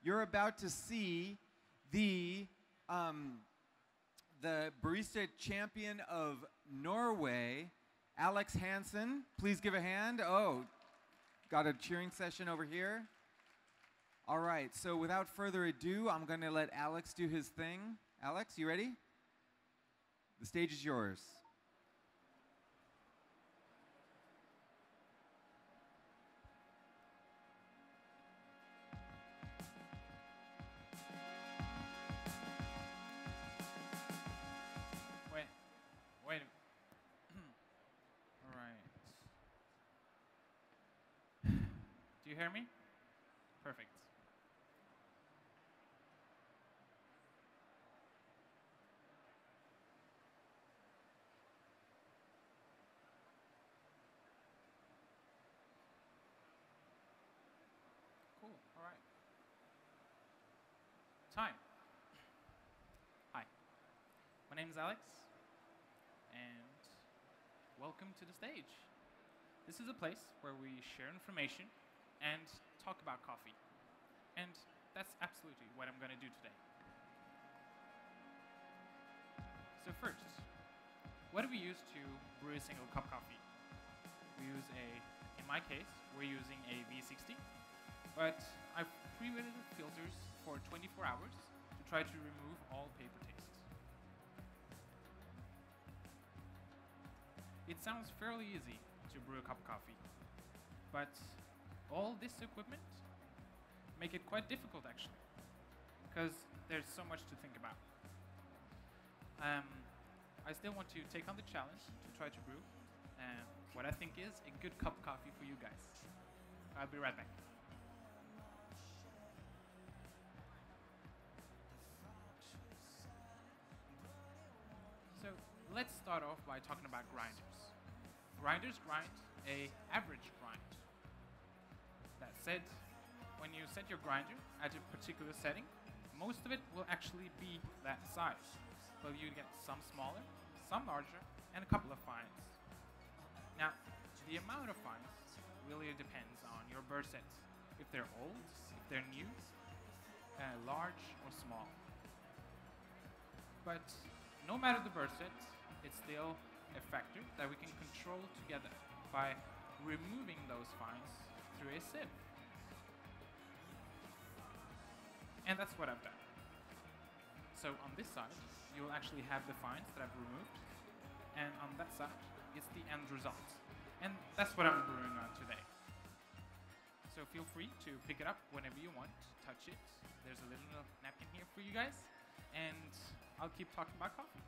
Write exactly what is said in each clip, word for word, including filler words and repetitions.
you're about to see the um, the barista champion of Norway, Alex Hansen. Please give a hand. Oh, got a cheering session over here. All right, so without further ado, I'm going to let Alex do his thing. Alex, you ready? The stage is yours. Wait, wait. All right. Do you hear me? Perfect. Cool. All right. Time. Hi. My name is Alex, and welcome to the stage. This is a place where we share information and talk about coffee. And that's absolutely what I'm going to do today. So first, what do we use to brew a single cup coffee? We use a, in my case, we're using a V sixty, but I've preheated the filters for twenty-four hours to try to remove all paper taste. It sounds fairly easy to brew a cup of coffee, but all this equipment make it quite difficult actually, because there's so much to think about. Um, I still want to take on the challenge to try to brew uh, what I think is a good cup of coffee for you guys. I'll be right back. So let's start off by talking about grinders. Grinders grind a average grind. That said, when you set your grinder at a particular setting, most of it will actually be that size. But you get some smaller, some larger, and a couple of fines. Now, the amount of fines really depends on your burr sets. If they're old, if they're new, uh, large or small. But no matter the burr set, it's still a factor that we can control together by removing those fines through a sieve. And that's what I've done. So on this side, you'll actually have the fines that I've removed, and on that side, it's the end result. And that's what I'm brewing on today. So feel free to pick it up whenever you want, touch it. There's a little napkin here for you guys, and I'll keep talking about coffee.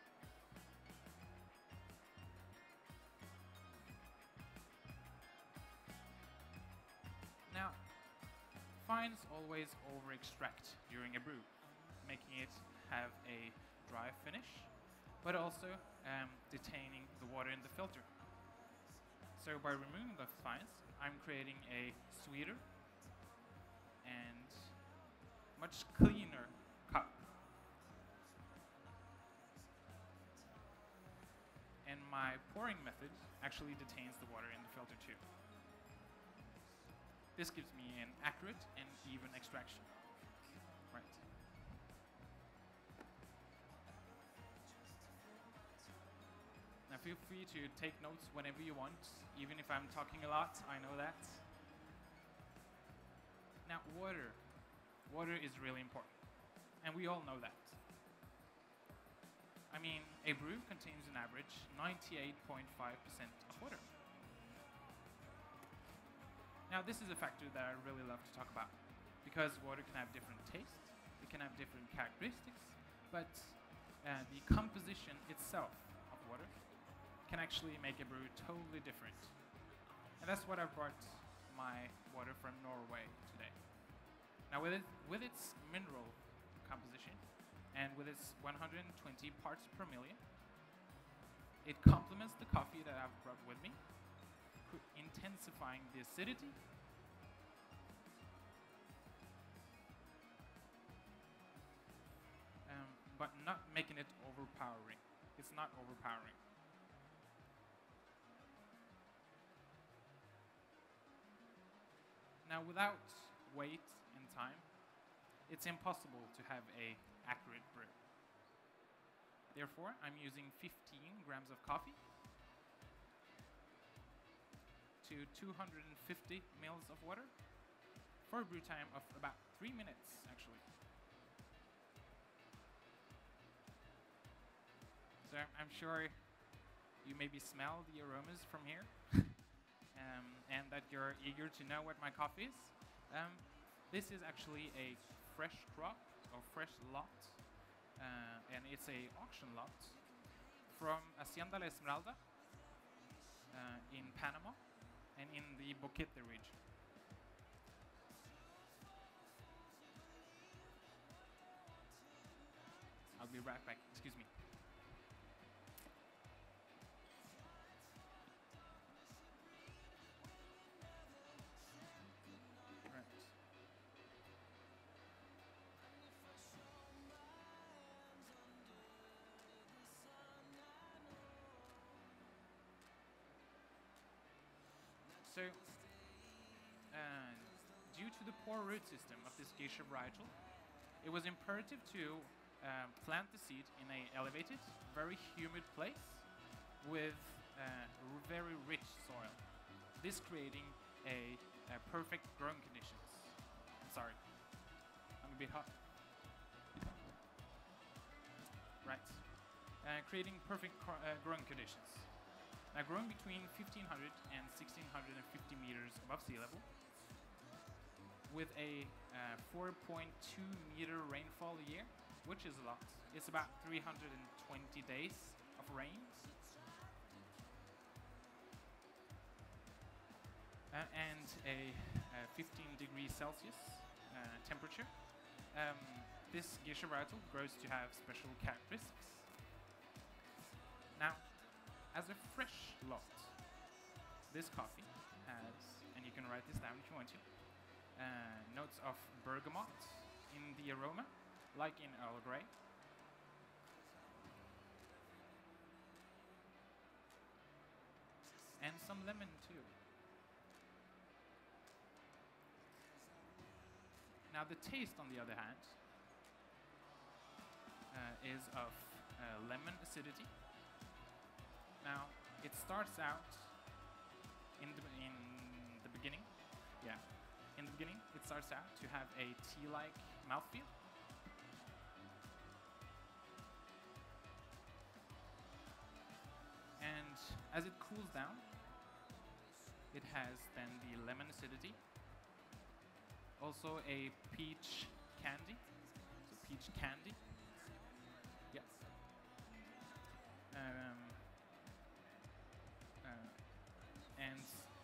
Now, fines always over-extract during a brew, making it have a dry finish, but also um, detaining the water in the filter. So by removing the fines, I'm creating a sweeter and much cleaner cup. And my pouring method actually detains the water in the filter too. This gives me an accurate and even extraction. Right. Now feel free to take notes whenever you want, even if I'm talking a lot, I know that. Now water. Water is really important, and we all know that. I mean, a brew contains an average ninety-eight point five percent of water. Now this is a factor that I really love to talk about, because water can have different taste, it can have different characteristics, but uh, the composition itself of water can actually make a brew totally different. And that's what I brought my water from Norway today. Now with, it, with its mineral composition and with its one hundred twenty parts per million, it complements the coffee that I've brought with me, intensifying the acidity um, but not making it overpowering. It's not overpowering. Now without wait and time, it's impossible to have a accurate brew. Therefore, I'm using fifteen grams of coffee to two hundred fifty mils of water for a brew time of about three minutes, actually. So I'm sure you maybe smell the aromas from here, um, and that you're eager to know what my coffee is. Um, this is actually a fresh crop or fresh lot, uh, and it's a auction lot from Hacienda La Esmeralda uh, in Panama and in the Boquete region. I'll be right back, excuse me. Right. So, uh, due to the poor root system of this geisha varietal, it was imperative to uh, plant the seed in a elevated, very humid place with uh, r- very rich soil. This creating a, a perfect growing conditions. I'm sorry, I'm a bit hot. Right, uh, creating perfect cro- uh, growing conditions. Now, growing between fifteen hundred and sixteen fifty meters above sea level, with a uh, four point two meter rainfall a year, which is a lot. It's about three hundred twenty days of rain. Uh, and a uh, fifteen degrees Celsius uh, temperature. Um, this geisha varietal grows to have special characteristics. Now, as a fresh lot, this coffee has, and you can write this down if you want to, uh, notes of bergamot in the aroma, like in Earl Grey. And some lemon too. Now the taste, on the other hand, uh, is of uh, lemon acidity. Now, it starts out in the, in the beginning, yeah, in the beginning it starts out to have a tea-like mouthfeel. And as it cools down, it has then the lemon acidity, also a peach candy, so peach candy, yes. Um, uh, and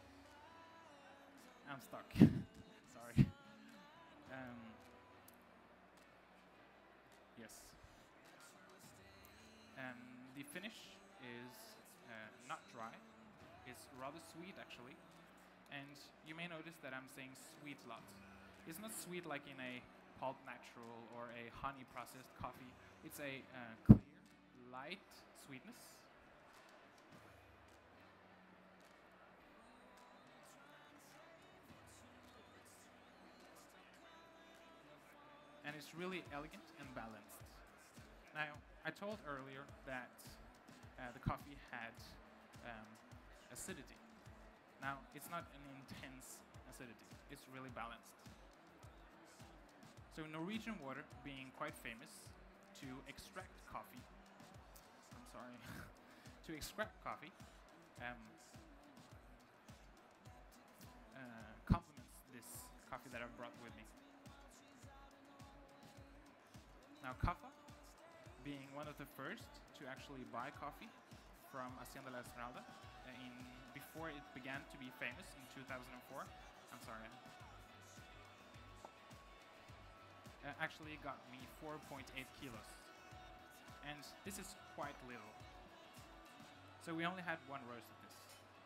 I'm stuck. Sorry. Um, yes. And the finish is uh, not dry. It's rather sweet, actually. And you may notice that I'm saying sweet lot. It's not sweet like in a pulp natural or a honey processed coffee. It's a uh, clear, light sweetness. And it's really elegant and balanced. Now, I told earlier that uh, the coffee had um, acidity. Now, it's not an intense acidity. It's really balanced. So Norwegian water being quite famous to extract coffee, I'm sorry, to extract coffee, um, uh, complements this coffee that I've brought with me. Now, Kaffa, being one of the first to actually buy coffee from Hacienda La Esmeralda uh, in before it began to be famous in two thousand four. I'm sorry. Uh, actually got me four point eight kilos, and this is quite little. So we only had one roast of this.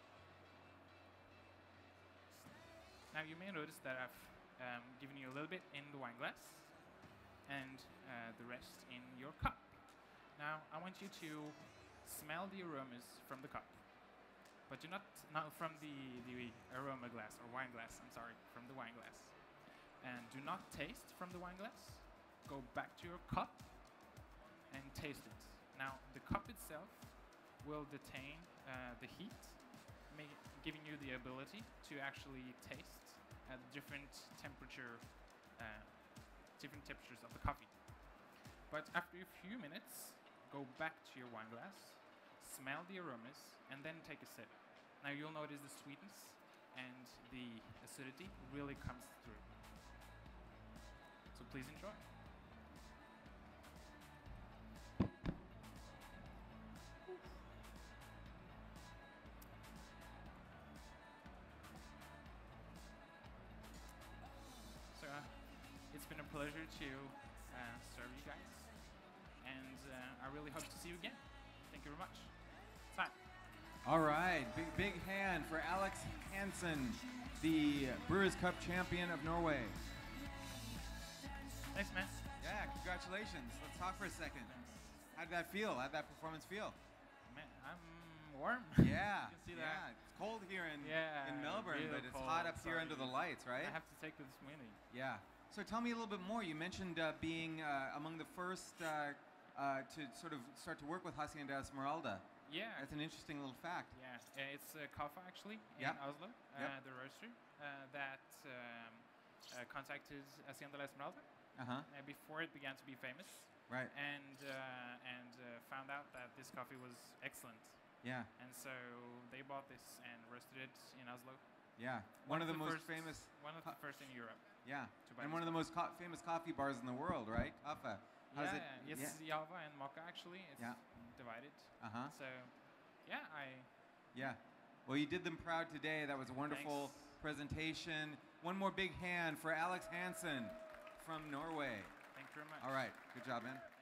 Now you may notice that I've um, given you a little bit in the wine glass, and uh, the rest in your cup. Now, I want you to smell the aromas from the cup, but do not, not from the, the aroma glass or wine glass, I'm sorry, from the wine glass. And do not taste from the wine glass. Go back to your cup and taste it. Now, the cup itself will detain uh, the heat, make, giving you the ability to actually taste at different temperature, uh, different temperatures of the coffee. But after a few minutes, go back to your wine glass, smell the aromas, and then take a sip. Now you'll notice the sweetness and the acidity really comes through. So please enjoy. So uh, it's been a pleasure to uh, serve you guys, and uh, I really hope to see you again. Thank you very much. Time. All right, big, big hand for Alex Hansen, the Brewers Cup champion of Norway. Thanks, man. Yeah, congratulations. Let's talk for a second. How did that feel? How did that performance feel? Man, I'm warm. Yeah, You can see yeah. that. It's cold here in, Yeah, in Melbourne, real but it's cold. hot up here Sorry. under the lights, right? I have to take this winning. Yeah. So tell me a little bit more. You mentioned uh, being uh, among the first uh, uh, to sort of start to work with Hacienda Esmeralda. Yeah. That's an interesting little fact. Yeah, uh, it's uh, Kaffa actually in Yep. Oslo, uh, Yep. the roaster uh, that um, uh, contacted Hacienda Esmeralda Uh-huh. uh, before it began to be famous, Right. and uh, and uh, found out that this coffee was excellent, Yeah. and so they bought this and roasted it in Oslo. Yeah. One, of the, most first, famous. one of co- the first in Europe. Yeah. to buy And this one of the coffee. most co- famous coffee bars in the world, right? Kaffa. How's yeah, it? it's Java and Mocha actually. It's Yeah. divided. Uh huh. So, yeah, I Yeah. Well, you did them proud today. That was a wonderful Thanks. presentation. One more big hand for Alex Hansen from Norway. thank you very much. All right. Good job, man.